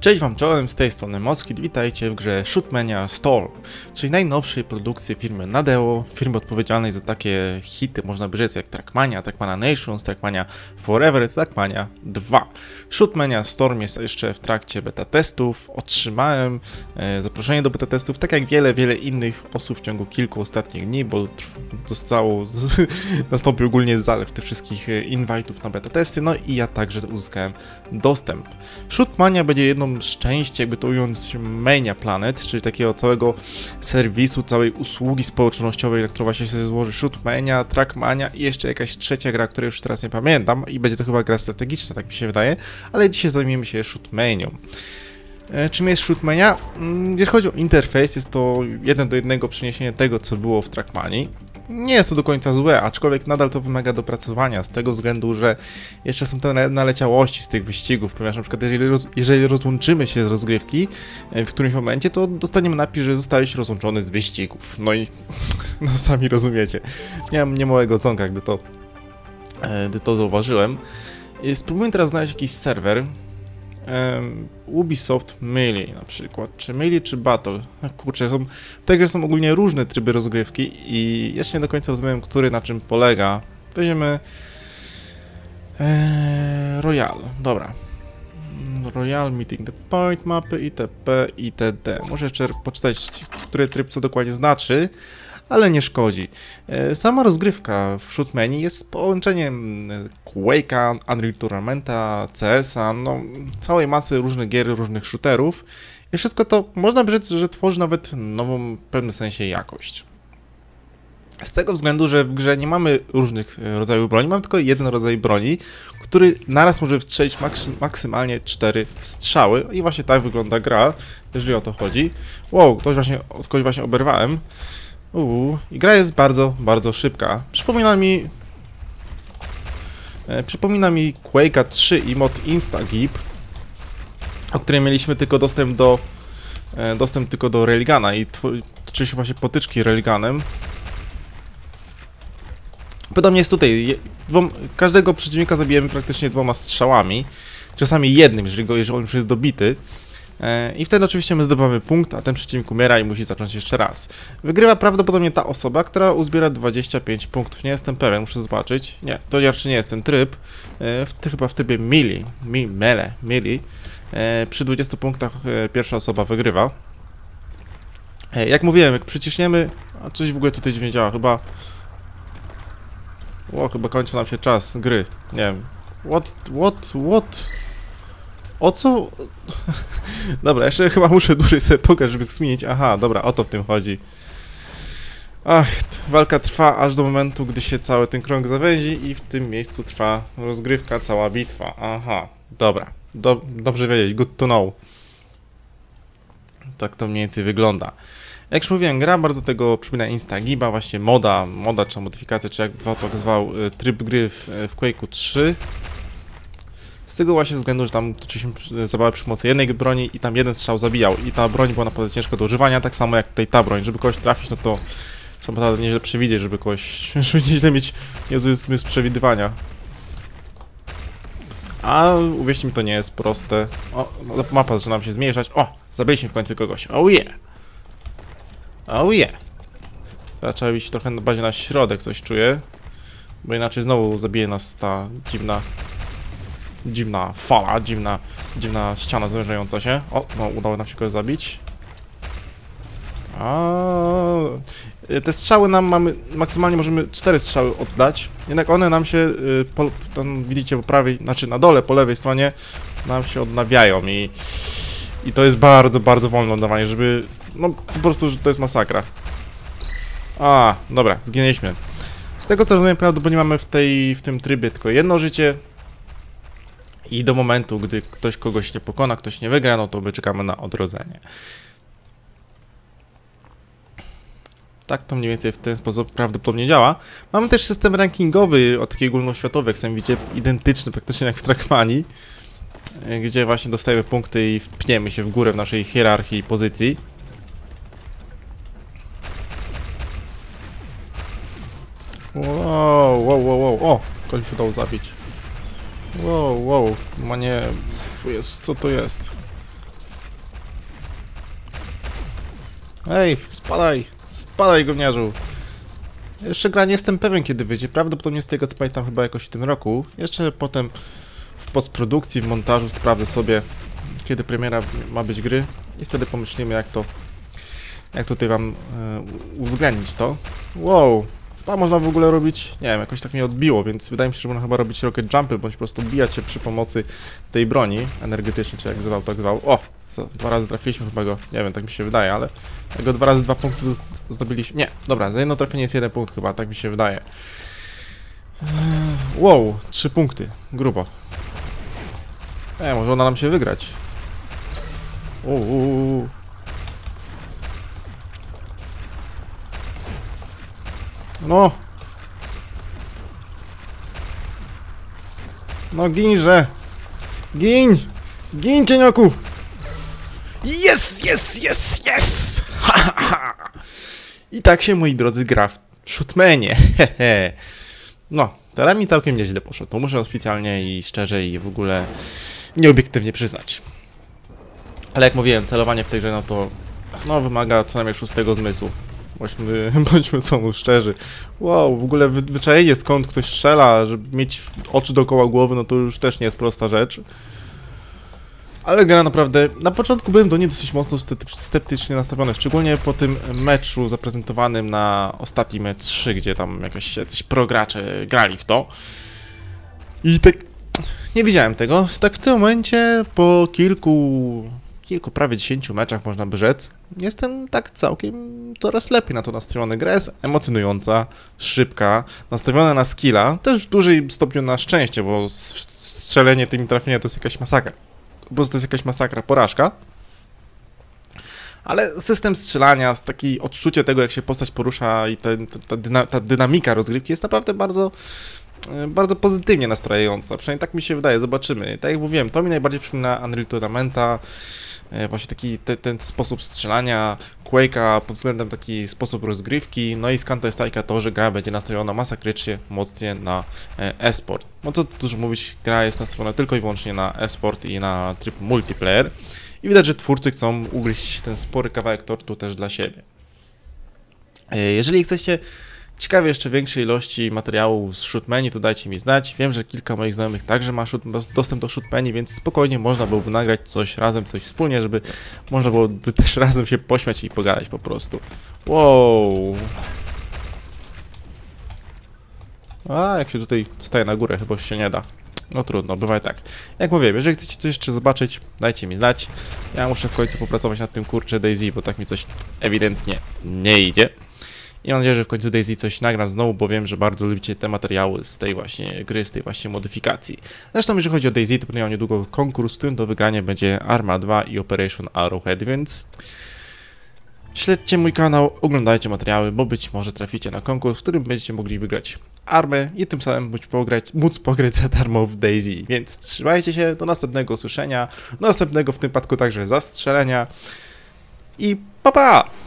Cześć wam czołem, z tej strony Moskit, witajcie w grze Shootmania Storm, czyli najnowszej produkcji firmy Nadeo, firmy odpowiedzialnej za takie hity, można by rzec, jak Trackmania, Trackmania Nations, Trackmania Forever, Trackmania 2. Shootmania Storm jest jeszcze w trakcie beta testów, otrzymałem zaproszenie do beta testów, tak jak wiele innych osób w ciągu kilku ostatnich dni, bo nastąpił ogólnie zalew tych wszystkich invite'ów na beta testy, no i ja także uzyskałem dostęp. Shootmania będzie jedną z części, jakby to ująć, Mania Planet, czyli takiego całego serwisu, całej usługi społecznościowej, na którą właśnie się złoży Shootmania, Trackmania i jeszcze jakaś trzecia gra, której już teraz nie pamiętam i będzie to chyba gra strategiczna, tak mi się wydaje, ale dzisiaj zajmiemy się Shootmanią. Czym jest Shootmania? Jeśli chodzi o interfejs, jest to 1 do 1 przeniesienie tego, co było w Trackmanii. Nie jest to do końca złe, aczkolwiek nadal to wymaga dopracowania, z tego względu, że jeszcze są te naleciałości z tych wyścigów, ponieważ na przykład jeżeli rozłączymy się z rozgrywki w którymś momencie, to dostaniemy napis, że zostałeś rozłączony z wyścigów. No i no sami rozumiecie. Miałem niemałego ząka, gdy to zauważyłem. Spróbujmy teraz znaleźć jakiś serwer. Ubisoft Melee na przykład, czy Melee, czy Battle. Kurczę, w tej grze są ogólnie różne tryby rozgrywki i jeszcze nie do końca rozumiem, który na czym polega. Weźmiemy Royal, dobra. Royal, Meeting the Point, mapy, itp, itd. Muszę jeszcze poczytać, który tryb co dokładnie znaczy, ale nie szkodzi. Sama rozgrywka w Shootmanii jest połączeniem Quake'a, Unreal Tournamenta, CS-a, no całej masy różnych gier, różnych shooterów i wszystko to można by rzec, że tworzy nawet nową w pewnym sensie jakość. Z tego względu, że w grze nie mamy różnych rodzajów broni, mamy tylko jeden rodzaj broni, który naraz może wstrzelić maksymalnie 4 strzały i właśnie tak wygląda gra, jeżeli o to chodzi. Wow, kogoś właśnie oberwałem. I gra jest bardzo szybka. Przypomina mi Quake'a 3 i mod Instagip, o której mieliśmy tylko dostęp tylko do railguna i toczyliśmy właśnie potyczki railgunem. Podobnie jest tutaj. Każdego przeciwnika zabijemy praktycznie 2 strzałami, czasami jednym, jeżeli on już jest dobity. I wtedy oczywiście my zdobywamy punkt, a ten przeciwnik umiera i musi zacząć jeszcze raz. Wygrywa prawdopodobnie ta osoba, która uzbiera 25 punktów. Nie jestem pewien, muszę zobaczyć. Nie, to raczej nie jest ten tryb. Chyba w trybie Melee. Przy 20 punktach pierwsza osoba wygrywa. Jak mówiłem, jak przyciśniemy... A coś w ogóle tutaj dziwnie działa, chyba kończy nam się czas gry. Nie wiem. What? O co? Dobra, jeszcze chyba muszę dłużej sobie pokazać, żeby zmienić. Aha, dobra, o to w tym chodzi. Ach, walka trwa aż do momentu, gdy się cały ten krąg zawęzi i w tym miejscu trwa rozgrywka, cała bitwa. Aha, dobra. Dobrze wiedzieć, good to know. Tak to mniej więcej wygląda. Jak już mówiłem, gra bardzo tego przypomina Instagiba, właśnie moda czy modyfikacja, czy jak to zwał, tryb gry w Quake'u 3. Z tego właśnie względu, że tam toczyliśmy zabawę przy pomocy jednej broni i tam jeden strzał zabijał i ta broń była naprawdę ciężko do używania, tak samo jak tutaj ta broń. Żeby kogoś trafić, no to trzeba naprawdę nieźle przewidzieć, żeby nieźle mieć niezły zmysł przewidywania. A uwierzcie mi, to nie jest proste. O, no, mapa zaczyna nam się zmniejszać. O, zabiliśmy w końcu kogoś. Oh yeah. Teraz trzeba iść trochę bardziej na środek, coś czuję. Bo inaczej znowu zabije nas ta dziwna fala, dziwna ściana zwężająca się. O, no udało nam się kogoś zabić. Te strzały maksymalnie możemy 4 strzały oddać. Jednak one nam się, tam widzicie po prawej, znaczy na dole, po lewej stronie, nam się odnawiają i to jest bardzo wolne oddawanie, żeby, no po prostu, że to jest masakra. Dobra, zginęliśmy. Z tego co rozumiem, prawdopodobnie mamy w tym trybie tylko jedno życie. I do momentu, gdy ktoś kogoś nie pokona, ktoś nie wygra, no to my czekamy na odrodzenie. Tak to mniej więcej w ten sposób prawdopodobnie działa. Mamy też system rankingowy, taki ogólnoświatowy, jak sami widzicie, identyczny praktycznie jak w Trackmanii, gdzie właśnie dostajemy punkty i wpniemy się w górę w naszej hierarchii pozycji. Wow. O, kogoś się udało zabić. Wow, nie... Jezus, co to jest? Ej, spadaj! Spadaj, gówniarzu! Jeszcze gra nie jestem pewien, kiedy wyjdzie. Prawdopodobnie z tego co pamiętam chyba jakoś w tym roku. Jeszcze potem w postprodukcji, w montażu sprawdzę sobie, kiedy premiera ma być gry. I wtedy pomyślimy, jak tutaj wam uwzględnić to. Wow! A można w ogóle robić, nie wiem, jakoś tak mnie odbiło, więc wydaje mi się, że można chyba robić rocket jumpy, bądź po prostu bijać się przy pomocy tej broni energetycznej, czy jak zwał, tak zwał. O! 2 razy trafiliśmy chyba go, nie wiem, tak mi się wydaje, ale jak go 2 razy 2 punkty zdobyliśmy. Nie, dobra, za jedno trafienie jest 1 punkt chyba, tak mi się wydaje. Wow, 3 punkty, grubo. Może uda nam się wygrać. No! No ginże! Gin! Gin, cienioku! Yes, yes, yes, yes! Ha, ha, ha. I tak się, moi drodzy, gra w Shootmanie. Hehe. No, teraz mi całkiem nieźle poszło. To muszę oficjalnie i szczerze i w ogóle nieobiektywnie przyznać. Ale jak mówiłem, celowanie w tej grze, no to wymaga co najmniej 6 zmysłu. Bądźmy są szczerzy. Wow, w ogóle wyczajenie skąd ktoś strzela, żeby mieć oczy dookoła głowy, no to już też nie jest prosta rzecz. Ale gra naprawdę... Na początku byłem do niej dosyć mocno sceptycznie nastawiony, szczególnie po tym meczu zaprezentowanym na ostatni mecz 3, gdzie tam jacyś progracze grali w to. I tak... Nie widziałem tego. Tak w tym momencie, po prawie 10 meczach, można by rzec, jestem tak całkiem coraz lepiej na to nastawiony. Gra jest emocjonująca, szybka, nastawiona na skilla, też w dużym stopniu na szczęście, bo strzelenie tymi trafienia to jest jakaś masakra. Po prostu to jest jakaś masakra, porażka. Ale system strzelania, takie odczucie tego, jak się postać porusza i ta dynamika rozgrywki jest naprawdę bardzo pozytywnie nastrajająca. Przynajmniej tak mi się wydaje, zobaczymy. Tak jak mówiłem, to mi najbardziej przypomina Unreal Tournamenta, właśnie taki ten sposób strzelania, Quake'a pod względem taki sposób rozgrywki, no i z Counter Strike'a to, że gra będzie nastawiona masakrycznie mocnie na e-sport. No co dużo mówić, gra jest nastawiona tylko i wyłącznie na e-sport i na tryb multiplayer i widać, że twórcy chcą ugryźć ten spory kawałek tortu też dla siebie. Jeżeli chcecie ciekawie jeszcze większej ilości materiałów z Shootmanii, to dajcie mi znać. Wiem, że kilka moich znajomych także ma dostęp do Shootmanii, więc spokojnie można byłoby nagrać coś razem, coś wspólnie, żeby można byłoby też razem się pośmiać i pogadać po prostu. Wow! A, jak się tutaj staje na górę, chyba się nie da. No trudno, bywa i tak. Jak mówię, jeżeli chcecie coś jeszcze zobaczyć, dajcie mi znać. Ja muszę w końcu popracować nad tym, kurczę, DayZ, bo tak mi coś ewidentnie nie idzie. I mam nadzieję, że w końcu DayZ coś nagram znowu, bo wiem, że bardzo lubicie te materiały z tej właśnie gry, z tej właśnie modyfikacji. Zresztą jeżeli chodzi o DayZ, to będę miał niedługo konkurs, w którym do wygrania będzie Arma 2 i Operation Arrowhead, więc śledźcie mój kanał, oglądajcie materiały, bo być może traficie na konkurs, w którym będziecie mogli wygrać Armę i tym samym móc pograć za darmo w DayZ. Więc trzymajcie się, do następnego usłyszenia, do następnego w tym przypadku także zastrzelenia i pa pa!